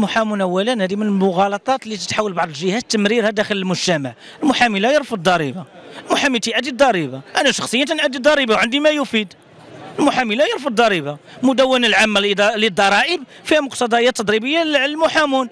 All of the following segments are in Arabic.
المحامون اولا هذه من المغالطات اللي تتحاول بعض الجهات تمريرها داخل المجتمع. المحامي لا يرفض الضريبه، المحامي تيأدي الضريبه، انا شخصيا تنأدي الضريبه وعندي ما يفيد. المحامي لا يرفض الضريبه، المدونه العامه للضرائب فيها مقتضيات تضريبيه للمحامون.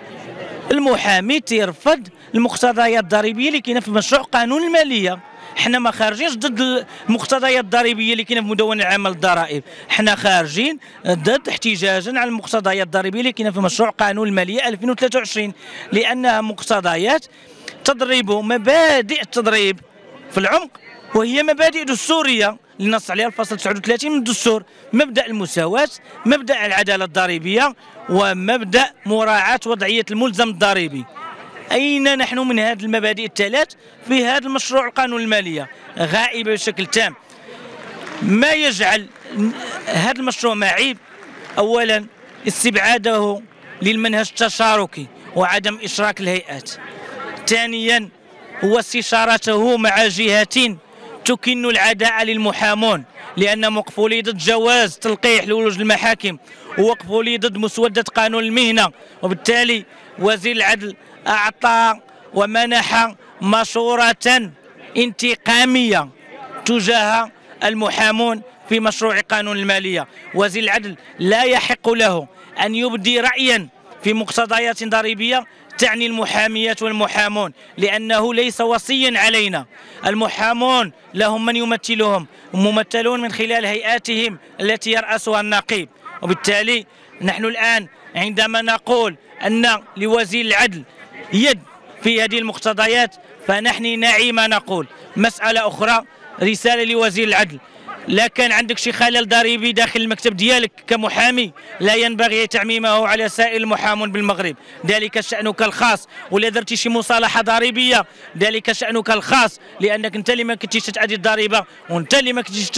المحامي تيرفض المقتضيات الضريبيه اللي كاينه في مشروع قانون الماليه. حنا ما خارجينش ضد المقتضيات الضريبيه اللي كاينه في المدونه العامه للضرائب، حنا خارجين ضد احتجاجا على المقتضيات الضريبيه اللي كاينه في مشروع قانون الماليه 2023، لانها مقتضيات تضرب مبادئ التضريب في العمق، وهي مبادئ دستوريه اللي نص عليها الفصل 39 من الدستور: مبدأ المساواة، مبدأ العدالة الضريبية، ومبدأ مراعاة وضعية الملزم الضريبي. أين نحن من هذه المبادئ الثلاث في هذا المشروع القانون المالية؟ غائبة بشكل تام. ما يجعل هذا المشروع معيب: أولا استبعاده للمنهج التشاركي وعدم إشراك الهيئات. ثانيا هو استشارته مع جهات تكن العداء للمحامون، لأن مقفولي ضد جواز تلقيح لولوج المحاكم، ووقفوا ضد مسودة قانون المهنة، وبالتالي وزير العدل أعطى ومنح مشورة انتقامية تجاه المحامون في مشروع قانون المالية. وزير العدل لا يحق له أن يبدي رأيا في مقتضيات ضريبية تعني المحاميات والمحامون، لأنه ليس وصيا علينا. المحامون لهم من يمثلهم، ممثلون من خلال هيئاتهم التي يرأسها النقيب. وبالتالي نحن الآن عندما نقول أن لوزير العدل يد في هذه المقتضيات فنحن نعي ما نقول. مسألة أخرى، رسالة لوزير العدل: لا كان عندك شي خلل ضريبي داخل المكتب ديالك كمحامي لا ينبغي تعميمه على سائر المحامون بالمغرب، ذلك شأنك الخاص. ولا درتي شي مصالحة ضريبية ذلك شأنك الخاص، لأنك أنت اللي ما كنتيش تأدي الضريبة، وأنت اللي ما كنتيش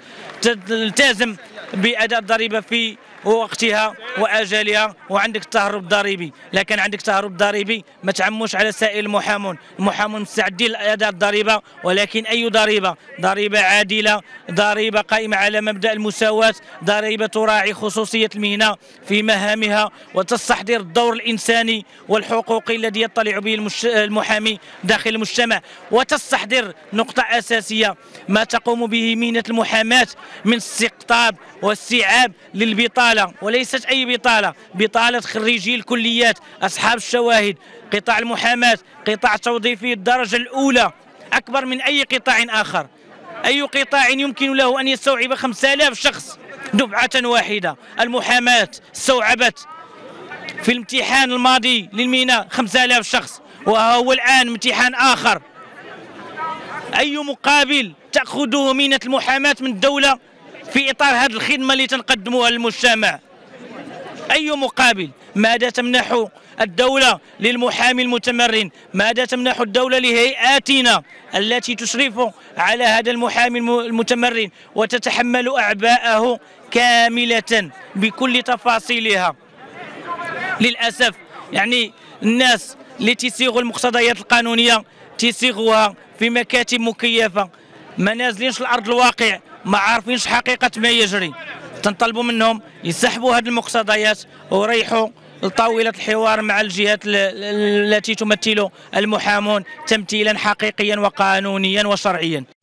تلتزم بأداء الضريبة في وقتها وأجلها، وعندك التهرب الضريبي. لكن عندك تهرب ضريبي ما تعموش على سائر المحامون. المحامون مستعدين لأداء الضريبة، ولكن أي ضريبة؟ ضريبة عادلة، ضريبة قائمة على مبدأ المساواة، ضريبة تراعي خصوصية المهنة في مهامها وتستحضر الدور الإنساني والحقوقي الذي يطلع به المحامي داخل المجتمع، وتستحضر نقطة أساسية: ما تقوم به مهنة المحاماة من استقطاب واستيعاب للبطالة، وليست أي بطالة، بطالة خريجي الكليات، أصحاب الشواهد. قطاع المحاماة قطاع توظيفي الدرجة الأولى أكبر من أي قطاع آخر. أي قطاع يمكن له أن يستوعب 5000 شخص دفعة واحدة؟ المحاماة استوعبت في الامتحان الماضي للمهنة 5000 شخص، وهو الآن امتحان آخر. أي مقابل تأخذه مهنة المحاماة من الدولة في إطار هذه الخدمة اللي تنقدموها للمجتمع؟ أي مقابل؟ ماذا تمنح الدولة للمحامي المتمرن؟ ماذا تمنح الدولة لهيئاتنا التي تشرف على هذا المحامي المتمرن وتتحمل أعباءه كاملة بكل تفاصيلها؟ للأسف يعني الناس اللي تيصيغوا المقتضيات القانونية تيصيغوها في مكاتب مكيفة، ما نازلينش الأرض الواقع، ما عارفينش حقيقة ما يجري. تنطلبوا منهم يسحبوا هذه المقتضيات ويريحوا لطاولة الحوار مع الجهات التي تمثل المحامون تمثيلا حقيقيا وقانونيا وشرعيا.